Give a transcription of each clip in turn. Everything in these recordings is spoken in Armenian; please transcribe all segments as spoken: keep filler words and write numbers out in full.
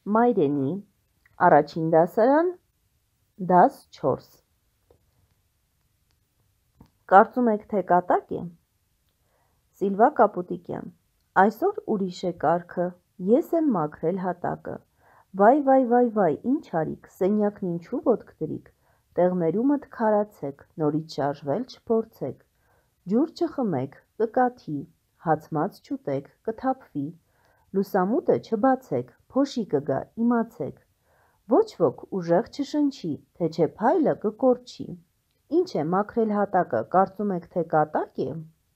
Մայրենի, առաջին դասարան, դաս չորս։ Կարծում եք, թե կատակ է։ Սիլվա Կապուտիկյան։ Այսօր ուրիշ է կարգը, ես եմ մաքրել հատակը։ Վայ, վայ, վայ, վայ, ինչ արիք, սենյակն ինչու ոտք դրիք, տեղներումդ քարացեք, նորից շարժվել չփորձեք, ջուր չխմեք, կկաթի, հացմած չուտեք, կթափվի, լուսամուտը չբացեք, փոշի կգա, իմացեք, ոչ ոք ուժեղ չշնչի, թե չէ փայլը կկորչի։ Ինչ է մաքրել հատակը, կարծում եք, թե կատակ է։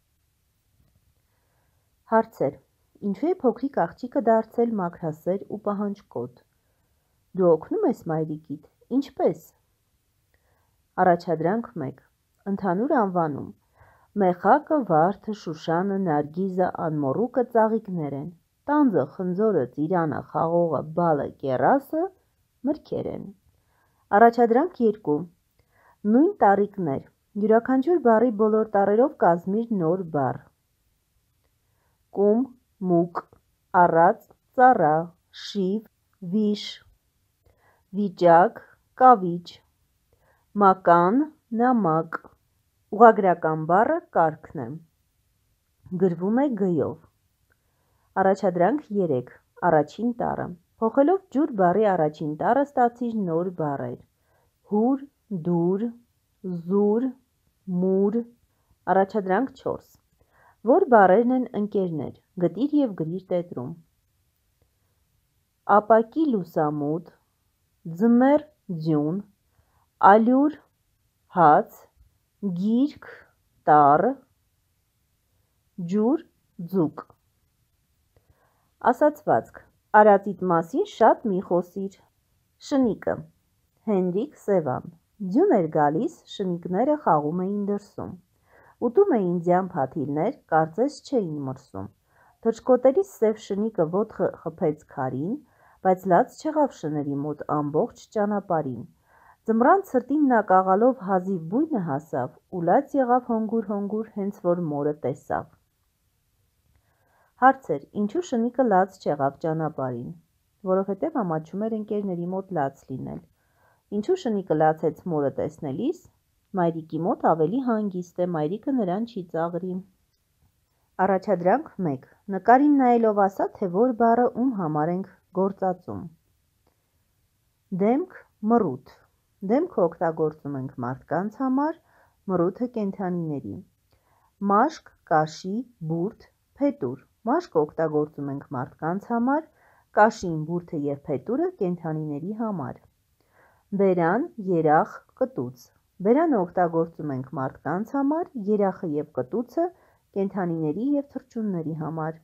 Հարցեր. Ինչու է փոքրիկ աղջիկը դարձել մաքրասեր ու պահանջկոտ։ Դու օգնում ես մայրիկիդ, ինչպես։ Առաջադրանք մեկ. Ընդհանուր անվանում. Մեխակը, վարդը, Շուշանը, Նարգիզը, Անմոռուկը ծաղիկներ են, տանձը, խնձորը, ծիրանը, խաղողը, բալը, կեռասը մրգեր են։ Առաջադրանք երկու. Նույն տառիկներ, յուրաքանչյուր բառի բոլոր տառերով կազմիր նոր բառ։ Կում, մուկ, առած, ծառա, շիվ, վիշ, վիճակ, կավիճ, մական, նամակ։ Ուղղագրական բառը կարգն է։ Գրվում է գ-ով։ Առաջադրանք երեք. Առաջին տառը։ Փոխելով ջուր բառի առաջին տառը ստացիր նոր բառեր։ Հուր, դուր, զուր, մուր։ Առաջադրանք չորս. Որ բառերն են ընկերներ, գտիր և գրիր տետրում։ Ապակի լուսամուտ, ձմեռ ձյուն, ալյուր հաց, գիրք տառ, ջուր ձուկ։ Ասացվածք. Արածիդ մասին շատ մի խոսիր։ Շնիկը. Հենրիկ Սևան։ Ձյուն էր գալիս, շնիկները խաղում էին դրսում։ Ուտում էին ձյան փաթիլներ, կարծես չէին մրսում։ Թռչկոտելիս սև շնիկը ոտքը խփեց քարին, բայց լաց չեղավ շների մոտ ամբողջ ճանապարհին։ Ձմռան ցրտին նա կաղալով հազիվ բույնը հասավ ու լաց եղավ հոնգուր-հոնգուր, հենց որ մորը տեսավ։ Հարցեր. Ինչու շնիկը լաց չեղավ ճանապարհին։ Որովհետև ամաչում էր ընկերների մոտ լաց լինել։ Ինչու շնիկը լացեց մորը տեսնելիս։ Մայրիկի մոտ ավելի հանգիստ է, մայրիկը նրան չի ծաղրի։ Առաջադրանք մեկ. Նկարին նայելով ասա, թե որ բառը ում համար ենք գործածում։ Դեմք, մռութ։ Դեմքը օգտագործում ենք մարդկանց համար, մռութը կենդանիների։ Մաշկ, կաշի, բուրդ, փետուր։ Մաշկը օգտագործում ենք մարդկանց համար, կաշին, բուրդը և փետուրը կենդանիների համար։ Բերան, երախ, կտուց։ Բերանը օգտագործում ենք մարդկանց համար, երախը և կտուցը կենդանիների և թռչունների համար։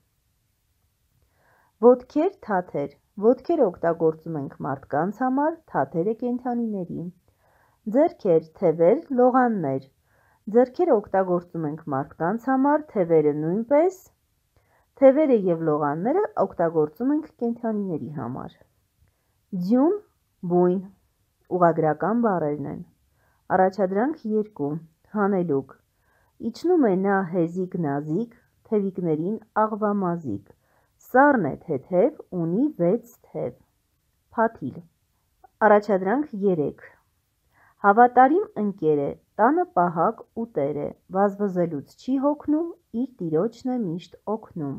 Ոտքեր, թաթեր։ Ոտքերը օգտագործում ենք մարդկանց համար, թաթերը կենդանիների։ Ձեռքեր, թևեր, լողաններ։ Ձեռքերը օգտագործում ենք մարդկանց համար, թևերը նույնպես, թևերը և լողանները օգտագործում ենք կենդանիների համար։ Ձյուն, բույն, ուղղագրական բառերն են։ Առաջադրանք երկու. Հանելուկ. Իջնում է նա հեզիկ նազիկ, թևիկներին աղվամազիկ, սառն է թեթև, ունի վեց թև։ Փաթիլ։ Առաջադրանք երեք. Հավատարիմ ընկեր է, տանը պահակ ու տեր է, վազվզելուց չի հոգնում, իր տիրոջն է միշտ օգնում։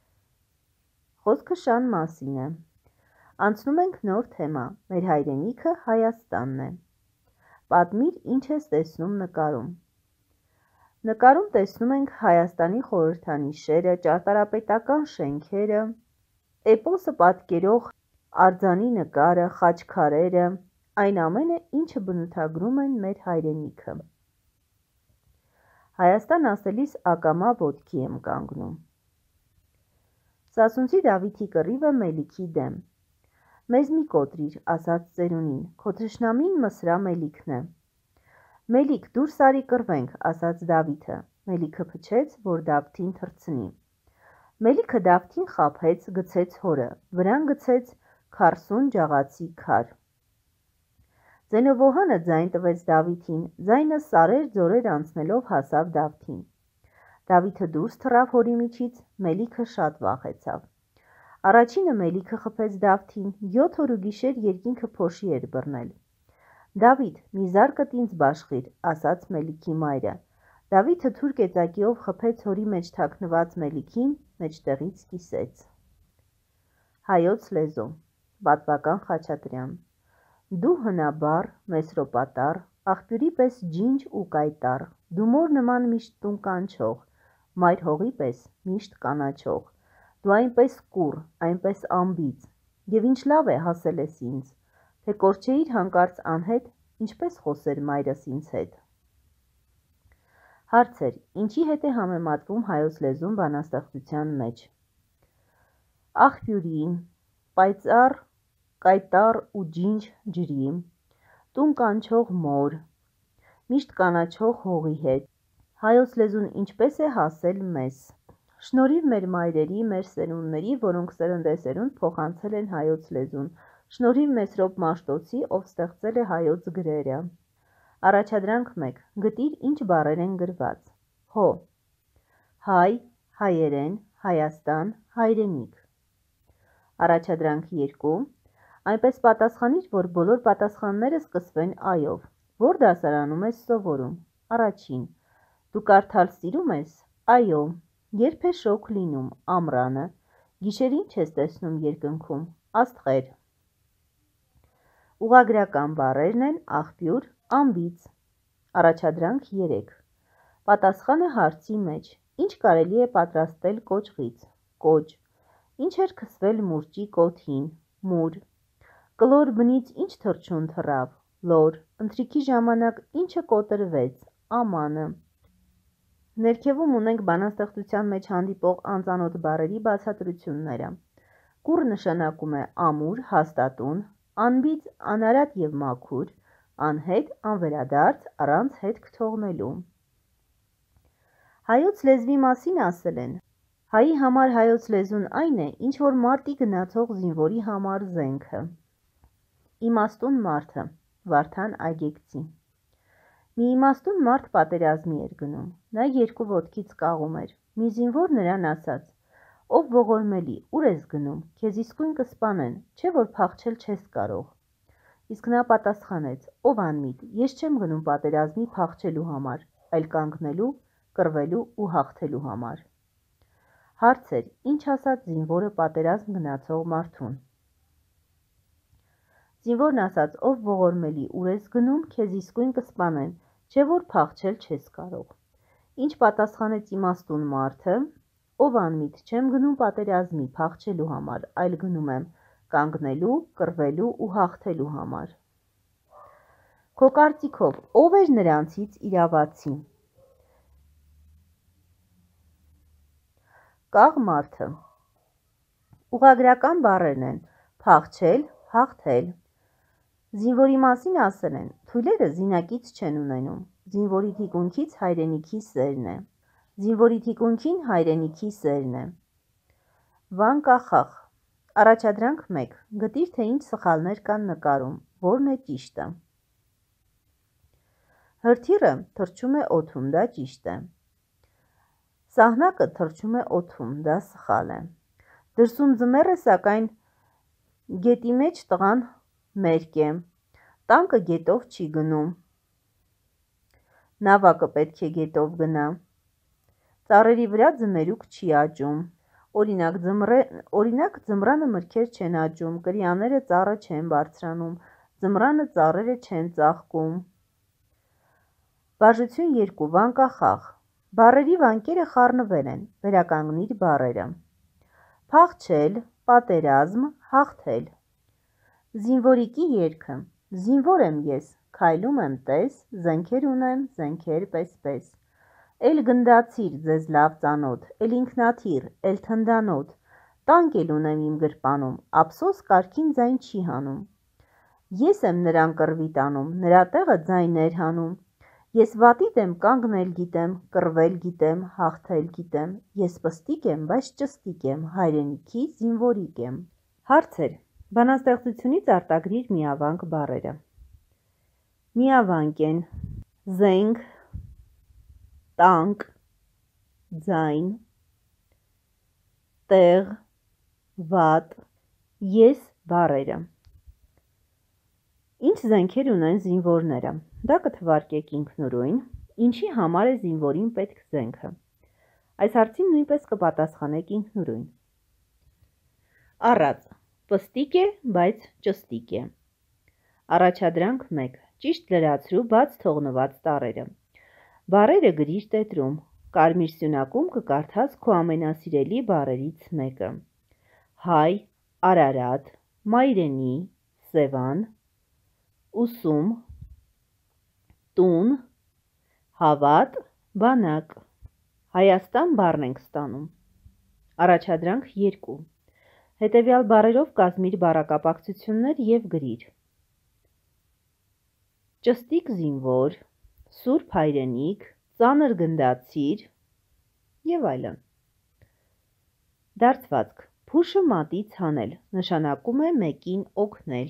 Խոսքը շան մասին է։ Անցնում ենք նոր թեմա, մեր հայրենիքը Հայաստանն է։ Պատմիր, ինչ ես տեսնում նկարում։ Նկարում տեսնում ենք Հայաստանի խորհրդանիշերը, ճարտարապետական շենքերը, էպոսը պատկերող արձանի նկարը, խաչքարերը, այն ամենը, ինչը բնութագրում են մեր հայրենիքը։ Հայաստան ասելիս ակամա ոտքի եմ կանգնում։ Սասունցի Դավիթի կռիվը Մելիքի դեմ։ Մեզ մի կոտրիր, ասաց ծերունին, քո թշնամին Մսրա Մելիքն է։ Մելիք, դուրս արի կռվենք, ասաց Դավիթը։ Մելիքը փչեց, որ Դավթին թռցնի։ Մելիքը Դավթին խաբեց, գցեց հորը, վրան գցեց քառսուն ջաղացի քար։ Ձենովոհանը ձայն տվեց Դավիթին, ձայնը սարեր ձորեր անցնելով հասավ Դավթին։ Դավիթը դուրս թռավ հորի միջից, Մելիքը շատ վախեցավ։ Առաջինը մելիքը խփեց Դավթին, յոթ օր ու գիշեր երկինքը փոշի էր բռնել։ Դավիթ, մի զարկդ ինձ բաշխիր, ասաց Մելիքի մայրը։ Դավիթը թուր կեծակիով խփեց հորի մեջ թաքնված մելիքին, մեջտեղից կիսեց։ Հայոց լեզու, պատմական Խաչատրյան։ Դու հնաբար, մեսրոպատառ, աղբյուրի պես ջինջ ու կայտառ, դու մոր նման միշտ տուն կանչող, մայր հողի պես միշտ կանաչող, դու այնպես կուռ, այնպես անբիծ, և ինչ լավ է հասել ես ինձ, թե կորչեիր հանկարծ անհետ, ինչպես խոսեր մայրս ինձ հետ։ Հարցեր, ինչի հետ է համեմատվում հայոց լեզուն բանաստեղծության մեջ։ Աղբյուրի, պայծառ, կայտառ ու ջինջ ջրի, տուն կանչող մոր, միշտ կանաչող հողի հետ, հայոց լեզուն ինչպես է հասել մեզ։ Շնորհիվ մեր մայրերի, մեր սերունդների, որոնք սերնդեսերունդ փոխանցել են հայոց լեզուն, շնորհիվ Մեսրոպ Մաշտոցի, ով ստեղծել է հայոց գրերը։ Առաջադրանք մեկ. Գտիր ինչ բառեր են գրված։ Հո, հայ, հայերեն, Հայաստան, հայրենիք։ Առաջադրանք երկու. Այնպես պատասխանիր, որ բոլոր պատասխանները սկսվեն այով։ Որ դասարանում ես սովորում։ Առաջին. Դու կարդալ սիրում ես։ Այո։ Երբ է շոգ լինում, ամռանը, գիշերին չես տեսնում երկնքում, աստղեր։ Ուղղագրական բառերն են աղբյուր, անբիծ։ Առաջադրանք երեք. Պատասխանը հարցի մեջ. Ինչ կարելի է պատրաստել կոճղից, կոճ, ինչ էր քսվել մուրճի կոթին, մուր, կլոր բնից ինչ թռչուն թռավ, լոր, ընթրիքի ժամանակ ինչը կոտրվեց, ամանը։ Ներքևում ունենք բանաստեղծության մեջ հանդիպող անծանոթ բառերի բացատրությունները։ Կուռ նշանակում է ամուր, հաստատուն, անբիծ, անարատ և մաքուր, անհետ, անվերադարձ, առանց հետք թողնելու։ Հայոց լեզվի մասին ասել են. Հայի համար հայոց լեզուն այն է, ինչ որ մարտի գնացող զինվորի համար զենքը։ Իմաստուն մարդը, Վարդան Այգեկցի։ Մի իմաստուն մարդ պատերազմի էր գնում, նա երկու ոտքից կաղում էր, մի զինվոր նրան ասաց. Ով ողորմելի, ուր ես գնում, քեզ իսկույն կսպանեն, չէ որ փախչել չես կարող։ Իսկ նա պատասխանեց. ով անմիտ, ես չեմ գնում պատերազմի փախչելու համար, այլ կանգնելու, կռվելու ու հաղթելու համար։ Հարցեր, ինչ ասաց զինվորը պատերազմ գնացող մարդուն։ Զինվորն ասաց, ով ողորմելի, ուր ես գնում, քեզ իսկույն կսպանեն, չէ որ փախչել չես կարող։ Ինչ պատասխանեց իմաստուն մարդը, ով անմիտ, չեմ գնում պատերազմի փախչելու համար, այլ գնում եմ կանգնելու, կռվելու ու հաղթելու համար։ Քո կարծիքով, ով էր նրանցից իրավացի։ Կաղ մարդը։ Ուղղագրական բառերն են փախչել, հաղթել։ Զինվորի մասին ասել են, թույլերը զինակից չեն ունենում, զինվորի թիկունքից հայրենիքի սերն է, զինվորի թիկունքին հայրենիքի սերն է։ Վան կախախ։ Առաջադրանք մեկ. Գտիր, թե ինչ սխալներ կան նկարում, որն է ճիշտը։ Հրթիռը թռչում է օդում, դա ճիշտ է։ Սահնակը թռչում է օդում, դա սխալ է։ Դրսում ձմեռ է, սակայն գետի մեջ տղան մերկ է, տանկը գետով չի գնում, նավակը պետք է գետով գնա, ծառերի վրա ձմերուկ չի աճում, օրինակ, ձմռե, օրինակ ձմռանը մրգեր չեն աճում, կրիաները ծառը չեն բարձրանում, ձմռանը ծառերը չեն ծաղկում։ Բաժություն երկու. վանկախաղ։ Բառերի վանկերը խառնվել են, վերականգնիր բառերը։ Փախչել, պատերազմ, հաղթել։ Զինվորիկի երգը։ Զինվոր եմ ես, քայլում եմ տես, զենքեր ունեմ, զենքեր պես-պես։ Էլ գնդացիր ձեզ լավ ծանոթ, էլ ինքնաթիռ, էլ թնդանոթ, տանկ էլ ունեմ իմ գրպանում, ափսոս կարգին ձայն չի հանում։ Ես եմ նրան կռվի տանում, նրա տեղը ձայներ հանում։ Ես վատիտ եմ, կանգնել գիտեմ, կռվել գիտեմ, հաղթել գիտեմ, ես պստիկ եմ, բայց ճստիկ եմ, հայրենիքի զինվորիկ եմ։ Հարցեր. Բանաստեղծությունից արտագրիր միավանք բառերը։ Միավանք են զենք, տանկ, ձայն, տեղ, վատ, ես բառերը։ Ինչ զենքեր ունեն զինվորները։ Դա կթվարկեք ինքնուրույն, ինչի համար է զինվորին պետք զենքը։ Այս հարցին նույնպես կպատասխանեք ինքնուրույն։ Առած, պստիկ է, բայց ճստիկ է։ Առաջադրանք մեկ. Ճիշտ լրացրու բաց թողնված տառերը։ Բառերը գրիր տետրում, կարմիր սյունակում կկարդաս քո ամենասիրելի բառերից մեկը։ Հայ, Արարատ, Մայրենի, Սևան, ուսում, տուն, հավատ, բանակ։ Հայաստան բառն ենք ստանում։ Առաջադրանք երկու. Հետևյալ բառերով կազմիր բառակապակցություններ և գրիր. ճստիկ զինվոր, սուրբ հայրենիք, ծանր գնդացիր և այլն։ Դարձվածք. Փուշը մատից հանել, նշանակում է մեկին օգնել։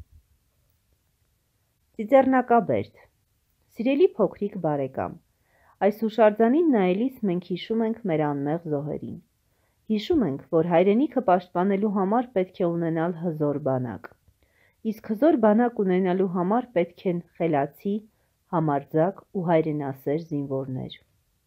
Ծիծեռնակաբերդ. Սիրելի փոքրիկ բարեկամ, այս հուշարձանին նայելիս մենք հիշում ենք մեր անմեղ զոհերին։ Հիշում ենք, որ հայրենիքը պաշտպանելու համար պետք է ունենալ հզոր բանակ, իսկ հզոր բանակ ունենալու համար պետք են խելացի, համարձակ ու հայրենասեր զինվորներ։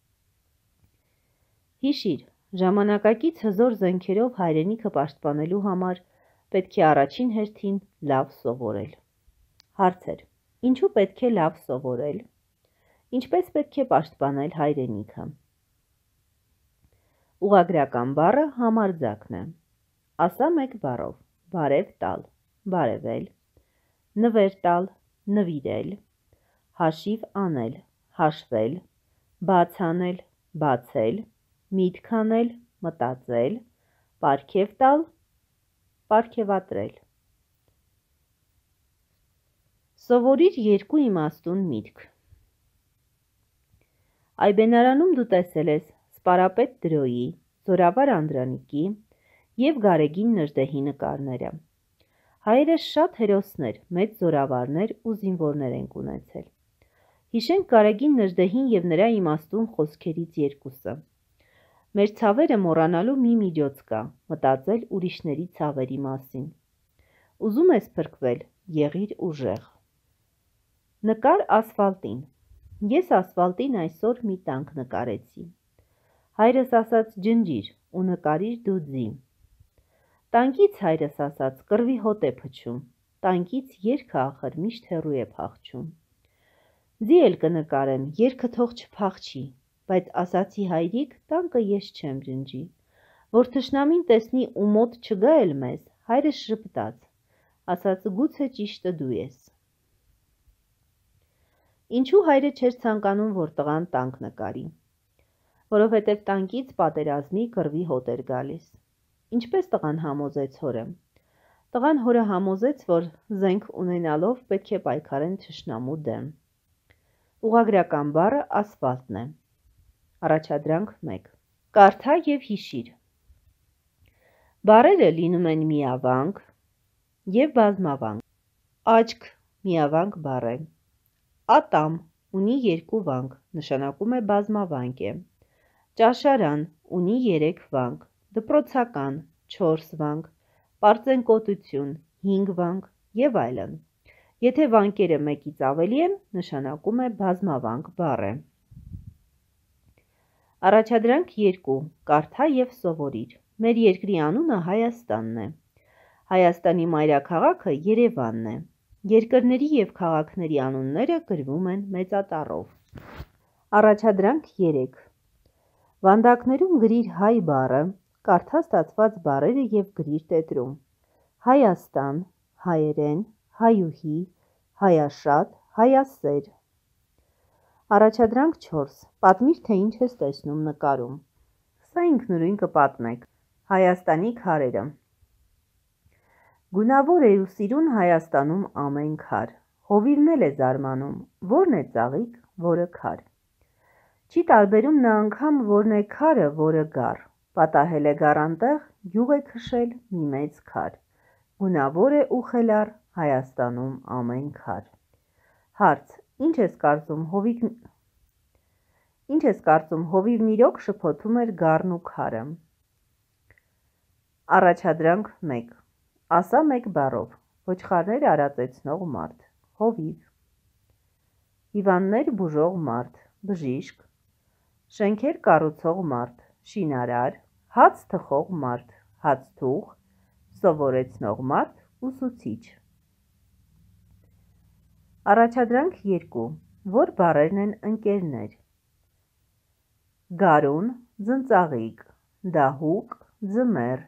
Հիշիր, ժամանակակից հզոր զենքերով հայրենիքը պաշտպանելու համար պետք է առաջին հերթին լավ սովորել։ Հարցեր. Ինչու պետք է լավ սովորել։ Ինչպես պետք է պաշտպանել հայրենիքը։ Ուղղագրական բառը համարձակն է։ Ասա մեկ բառով. բարև տալ, բարևել, նվեր տալ, նվիրել, հաշիվ անել, հաշվել, բաց անել, բացել, միտք անել, մտածել, պարգև տալ, պարգևատրել։ Սովորիր երկու իմաստուն միտք։ Այբենարանում դու տեսել ես Սպարապետ Դրոյի, Զորավար Անդրանիկի և Գարեգին Նժդեհի նկարները։ Հայերս շատ հերոսներ, մեծ զորավարներ ու զինվորներ ենք ունեցել։ Հիշենք Գարեգին Նժդեհին և նրա իմաստուն խոսքերից երկուսը։ Մեր ցավերը մոռանալու մի միջոց կա, մտածել ուրիշների ցավերի մասին։ Ուզում ես փրկվել, եղիր ուժեղ։ Նկար ասֆալտին։ Ես ասֆալտին այսօր մի տանկ նկարեցի։ Հայրս ասաց ջնջիր ու նկարիր դու ձի։ Տանկից հայրս ասաց կռվի հոտ է փչում, տանկից երգը ախր միշտ հեռու է փախչում։ Ձի էլ կնկարեմ, երգը թող չփախչի, բայց ասացի հայրիկ, տանկը ես չեմ ջնջի, որ թշնամին տեսնի ու մոտ չգա էլ մեզ, հայրս ժպտաց, ասաց գուցե ճիշտը դու ես։ Ինչու հայրը չէր ցանկանում, որ տղան տանկ նկարի, որովհետև տանկից պատերազմի կռվի հոտ էր գալիս։ Ինչպես տղան համոզեց հորը։ Տղան հորը համոզեց, որ զենք ունենալով պետք է պայքարեն թշնամու դեմ։ Ուղղագրական բառը ասֆալտն է։ Առաջադրանք մեկ. Կարդա և հիշիր։ Բառերը լինում են միավանք և բազմավանք։ Աչք միավանք բառ է։ Ատամ ունի երկու վանք, նշանակում է բազմավանք է։ Ճաշարան ունի երեք վանք, դպրոցական չորս վանք, պարծենկոտություն հինգ վանք և այլն։ Եթե վանկերը մեկից ավելի են, նշանակում է բազմավանք բառ է։ Առաջադրանք երկու. Կարդա և սովորիր։ Մեր երկրի անունը Հայաստանն է։ Հայաստանի մայրաքաղաքը Երևանն է։ Երկրների և քաղաքների անունները գրվում են մեծատառով։ Առաջադրանք երեք. Վանդակներում գրիր հայ բառը, կարդա ստացված բառերը և գրիր տետրում։ Հայաստան, հայերեն, հայուհի, հայաշատ, հայասեր։ Առաջադրանք չորս. Պատմիր, թե ինչ ես տեսնում նկարում։ Սա ինքնուրույն կպատմեք։ Հայաստանի քարերը։ Գունավոր է ու սիրուն Հայաստանում ամեն քար, հովիվն էլ է զարմանում, որն է ծաղիկ, որը քար։ Չի տարբերում նա անգամ, որն է քարը, որը գառ, պատահել է գառանտեղ, յուղ է քշել մի մեծ քար, գունավոր է ու խելառ Հայաստանում ամեն քար։ Հարց. Ինչ ես կարծում, հովիվ... Ինչ ես կարծում, հովիվն իրոք շփոթում էր գառն ու քարը։ Առաջադրանք մեկ. Ասա մեկ բառով. Ոչխարներ արածեցնող մարդ, հովիվ, հիվանդներ բուժող մարդ, բժիշկ, շենքեր կառուցող մարդ, շինարար, հաց թխող մարդ, հացթուղ, սովորեցնող մարդ, ուսուցիչ։ Առաջադրանք երկու. Որ բառերն են ընկերներ. գարուն, ձնծաղիկ, դահուկ, ձմեռ,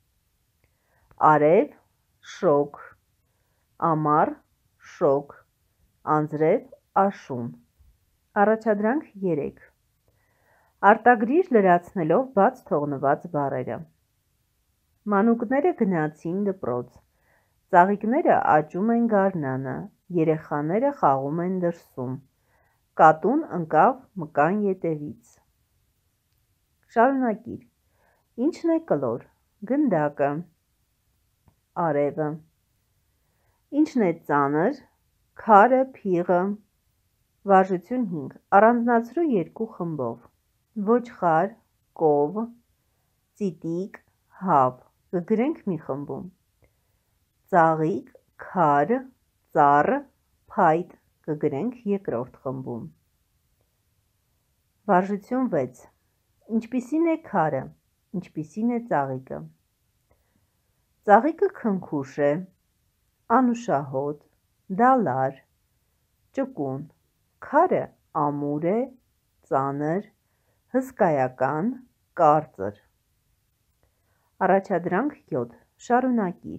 արև, շոգ, ամառ, շոգ, անձրև, աշուն։ Առաջադրանք երեք. Արտագրիր լրացնելով բաց թողնված բառերը. Մանուկները գնացին դպրոց, ծաղիկները աճում են գարնանը, երեխաները խաղում են դրսում, կատուն ընկավ մկան ետևից։ Շարունակիր. Ինչն է կլոր, գնդակը, արևը, ինչն է ծանր, քարը, փիղը։ Վարժություն հինգ. Առանձնացրու երկու խմբով. Ոչխար, կով, ծիտիկ, հավ, կգրենք մի խմբում, ծաղիկ, քար, ծառ, փայտ, կգրենք երկրորդ խմբում։ Վարժություն վեց. Ինչպիսին է քարը, ինչպիսին է ծաղիկը։ Ծաղիկը քնքուշ է, անուշահոտ, դալար, ճկուն, քարը ամուր է, ծանր, հսկայական, կարծր։ Առաջադրանք յոթ. Շարունակիր.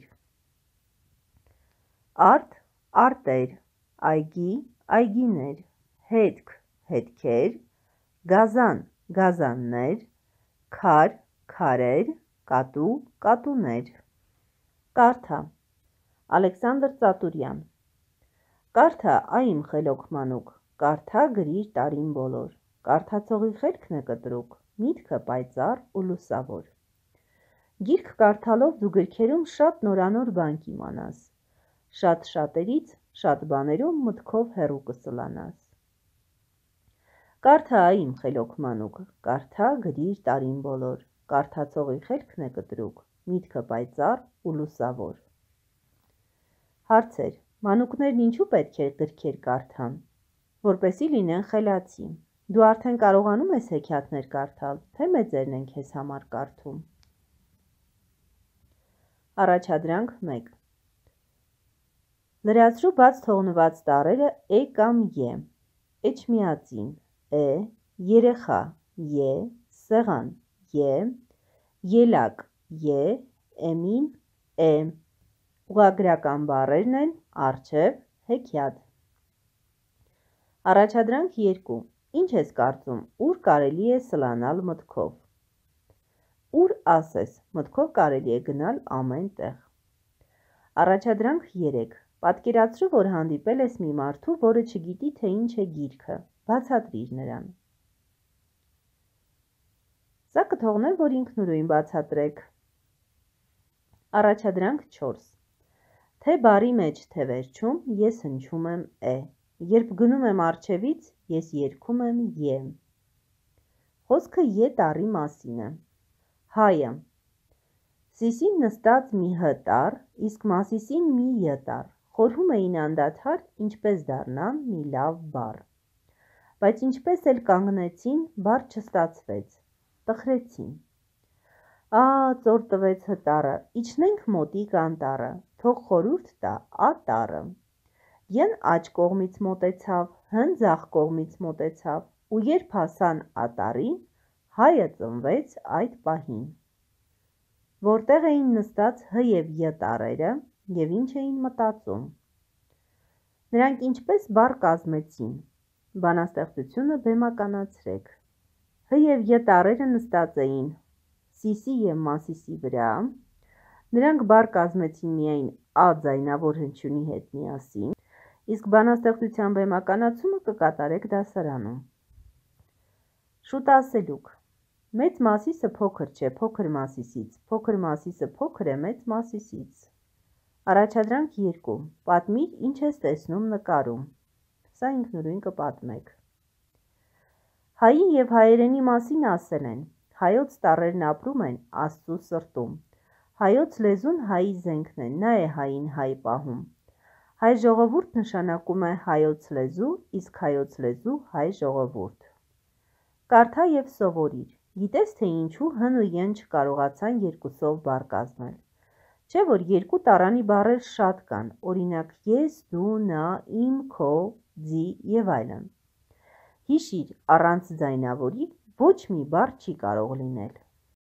Արդ, արտեր, այգի, այգիներ, հետք, հետքեր, գազան, գազաններ, քար, քարեր, կատու, կատուներ։ Կարթա. Ալեքսանդր Ծատուրյան. Կարթա, այ իմ խելոք մանուկ, կարթա գրիր տարին բոլոր, կարթացողի խելքն է կտրուկ, միտքը պայծառ ու լուսավոր։ Գիրք կարդալով դու գրքերում շատ նորանոր բան կիմանաս, շատ շատերից շատ բաներում մտքով հեռու կսլանաս։ Կարթա, այ իմ խելոք մանուկ, կարթա գրիր տարին բոլոր, կարդացողի խելքն է կտրուկ, միտքը պայծառ ու լուսավոր։ Հարցեր. Մանուկներն ինչու պետք է գրքեր կարդան, որպեսզի լինեն խելացի։ Դու արդեն կարողանում ես հեքիաթներ կարդալ, թե մեծերն են քեզ համար կարդում։ Առաջադրանք մեկ. Լրացրու բաց թողնված տառերը է կամ ե, էջմիածին, է, երեխա, ե, սեղան, ե, ելակ, ե, էմին, է։ Ուղղագրական բառերն են առջև, հեքիաթ։ Առաջադրանք երկու. Ինչ ես կարծում, ուր կարելի է սլանալ մտքով։ Ուր ասես, մտքով կարելի է գնալ ամեն տեղ։ Առաջադրանք երեք. Պատկերացրու, որ հանդիպել ես մի մարդու, որը չգիտի, թե ինչ է գիրքը, բացատրիր նրան։ Սա կթողնեմ, որ ինքնուրույն բացատրեք։ Առաջադրանք չորս. Թե բարի մեջ, թե վերջում ես հնչում եմ է, երբ գնում եմ առջևից, ես երգում եմ ե։ Խոսքը ե տառի մասին է։ Հայը. Սիսին նստած մի հ տառ, իսկ Մասիսին մի յ տառ, խորհում էին անդադար, ինչպես դառնան մի լավ բառ։ Բայց ինչպես էլ կանգնեցին, բառ չստացվեց, տխրեցին։ Ա, ծոր տվեց հ տառը, իջնենք մոտիկ անտառը, թող խորհուրդ տա ա տառը։ Յն աջ կողմից մոտեցավ, հն ձախ կողմից մոտեցավ, ու երբ հասան ա տառին, հայը ծնվեց այդ պահին։ Որտեղ էին նստած հ և յ տառերը և ինչ էին մտածում։ Նրանք ինչպես բառ կազմեցին։ Բանաստեղծությունը բեմականացրեք։ Հ և յ տառերը նստած էին Սիսի և Մասիսի վրա, նրանք բառ կազմեցին միայն ա ձայնավոր հնչյունի հետ միասին, իսկ բանաստեղծության բեմականացումը կկատարեք դասարանում։ Շուտ ասելուկ. Մեծ Մասիսը փոքր չէ փոքր Մասիսից, փոքր Մասիսը փոքր է մեծ Մասիսից։ Առաջադրանք երկու. Պատմիր, ինչ ես տեսնում նկարում։ Սա ինքնուրույն կպատմեք։ Հայի և հայերենի մասին ասել են. հայոց տառերն ապրում են Աստծու սրտում։ Հայոց լեզուն հայի զենքն է, նա է հային հայ պահում։ Հայ ժողովուրդ նշանակում է հայոց լեզու, իսկ հայոց լեզու հայ ժողովուրդ։ Կարդա և սովորիր։ Գիտես, թե ինչու հն ու յն չկարողացան երկուսով բառ կազմել։ Չէ՞ որ երկու տառանի բառեր շատ կան, օրինակ ես, դու, նա, իմ, քո, ձի և այլն։ Հիշիր, առանց ձայնավորի ոչ մի բառ չի կարող լինել։